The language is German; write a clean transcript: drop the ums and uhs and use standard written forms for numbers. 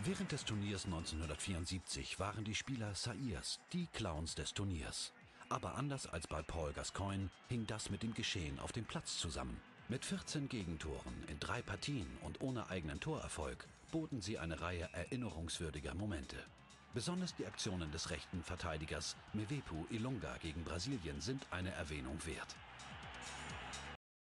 Während des Turniers 1974 waren die Spieler Zaires die Clowns des Turniers. Aber anders als bei Paul Gascoigne hing das mit dem Geschehen auf dem Platz zusammen. Mit 14 Gegentoren in 3 Partien und ohne eigenen Torerfolg boten sie eine Reihe erinnerungswürdiger Momente. Besonders die Aktionen des rechten Verteidigers Mwepu Ilunga gegen Brasilien sind eine Erwähnung wert.